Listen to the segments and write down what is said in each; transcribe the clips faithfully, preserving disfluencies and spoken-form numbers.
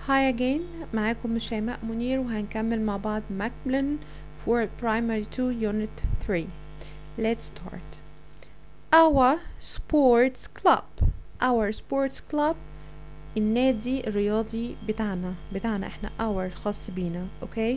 Hi again معاكم شيماء منير وهنكمل مع بعض Macmillan for Primary two Unit three. Let's start. Our sports club Our sports club النادي الرياضي بتاعنا بتاعنا احنا our خاص بينا okay.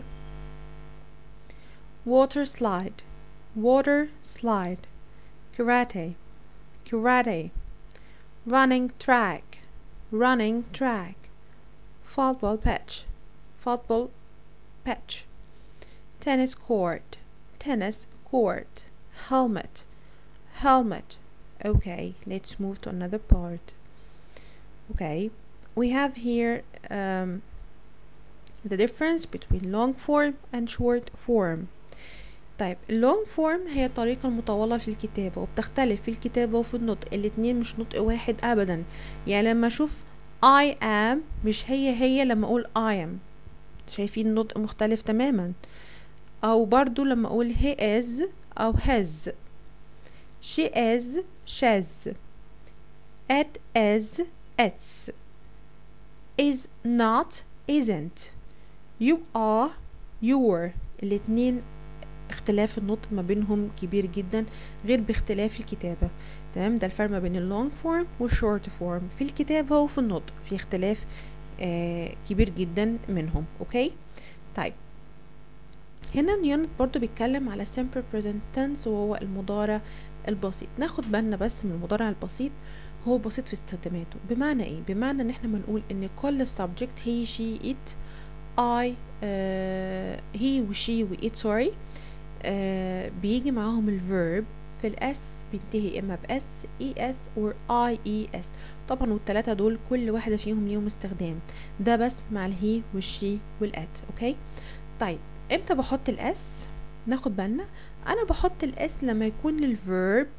Water slide Water slide Karate Karate Running track Running track Football pitch Football pitch Tennis court Tennis court Helmet Helmet Okay, let's move to another part. Okay, we have here um, the difference between long form and short form. طيب اللونج فورم هي الطريقة المطولة في الكتابة وبتختلف في الكتابة وفي النطق، الاتنين مش نطق واحد أبدا. يعني لما أشوف I am مش هي هي لما أقول I am، شايفين النطق مختلف تماما. أو برضو لما أقول he is أو his، she is she's، it is it's، is not isn't، you are your. الاتنين اختلاف النطق ما بينهم كبير جدا غير باختلاف الكتابة. تمام، ده الفرق ما بين اللونج فورم والشورت فورم في الكتابة وفي النطق، في اختلاف آه كبير جدا منهم. اوكي طيب هنا اليونت برضو بيتكلم على simple present tense وهو المضارع البسيط. ناخد بالنا بس من المضارع البسيط، هو بسيط في استخداماته. بمعنى ايه؟ بمعنى ان احنا بنقول ان كل subject he she it I uh, he و she و it sorry uh, بيجي معاهم الفيرب في الاس بينتهي اما باس اي اس or اي اي اس. طبعا والتلاتة دول كل واحدة فيهم ليهم استخدام، ده بس مع الهي والشي والات. اوكي طيب امتى بحط الاس؟ ناخد بالنا، انا بحط الاس لما يكون الفيرب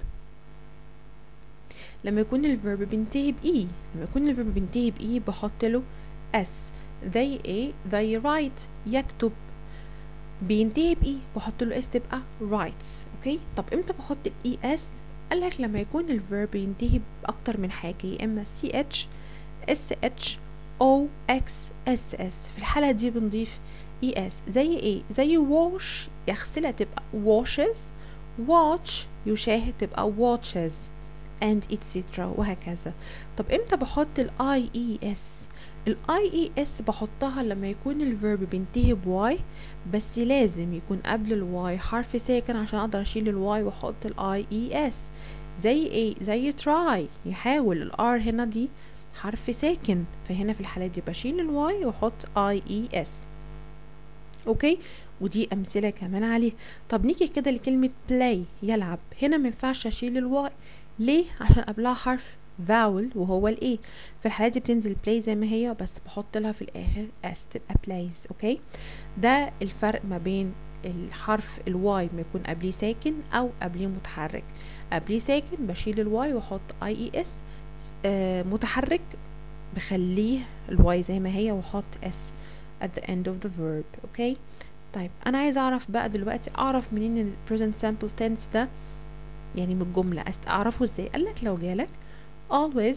لما يكون الفيرب بينتهي باي. لما يكون الفيرب بينتهي باي بحط له اس. زي ايه؟ زي write يكتب بينتهي باي بحط له اس تبقى writes. اوكي طب امتى بحط الاي اس؟ قال لك لما يكون الفيرب ينتهي باكتر من حاجه، يا اما سي اتش اس اتش او اكس اس اس. في الحاله دي بنضيف اي اس. زي ايه؟ زي wash يغسلها تبقى washes، watch يشاهد تبقى watches and et cetera وهكذا. طب امتى بحط الاي اي اس؟ الاي اي اس بحطها لما يكون الفيرب بينتهي بواي، بس لازم يكون قبل الواي حرف ساكن عشان اقدر اشيل الواي واحط الاي اي اس. زي ايه؟ زي try يحاول، الار هنا دي حرف ساكن، فهنا في الحالة دي بشيل الواي واحط اي اي اس. اوكي ودي امثلة كمان عليه. طب نيجي كده لكلمة play يلعب، هنا مينفعش اشيل الواي. ليه؟ عشان قبلها حرف vowel وهو الايه. في الحالة دي بتنزل play زي ما هي، بس بحط لها في الاخر s تبقى plays. اوكي ده الفرق ما بين الحرف الواي ما يكون قبليه ساكن او قبليه متحرك. قبليه ساكن بشيل الواي واحط اي اي اس، آه متحرك بخليه الواي زي ما هي واحط s at the end of the verb. اوكي طيب انا عايز اعرف بقى دلوقتي اعرف منين ال present simple tense ده، يعني من الجملة اعرفه ازاي؟ قالك لو جالك always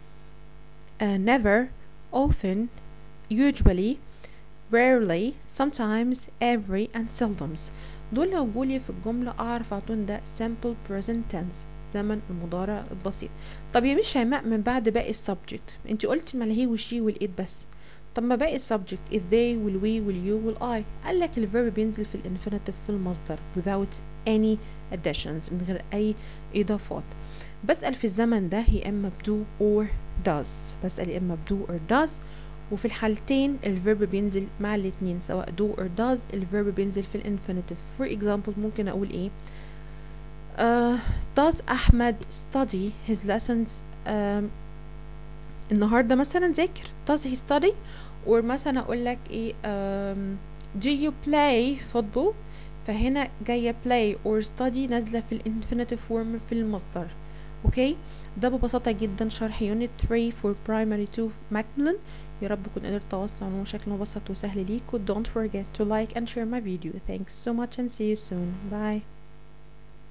uh, never often usually rarely sometimes every and seldom، دول لو جولي في الجملة اعرف اعطون ده simple present tense زمن المضارع البسيط. طب يا مش شيماء من بعد باقي السبجكت، انت قلتي ما الهي والشي والايت بس، طب ما باقي السبجكت they والوي واليو والاي؟ قالك الفيرب بينزل في الانفينيتيف في المصدر without any additions من غير اي اضافات. بسأل في الزمن ده يا اما بدو or does، بسأل يا اما بدو or does، وفي الحالتين الفيرب بينزل مع الاتنين سواء do or does الفيرب بينزل في الانفينيتيف. for example ممكن اقول ايه uh, does أحمد study his lessons um, النهارده مثلا ذاكر does he study، or مثلا اقول لك ايه um, do you play football، فهنا جايه play or study نازله في الانفينيتيف فورم في المصدر. اوكي ده ببساطه جدا شرح يونت three for primary two Macmillan. يا رب كنت قدرت اوصل عنه بشكل مبسط وسهل ليكم. don't forget to like and share my video. thanks so much and see you soon. bye.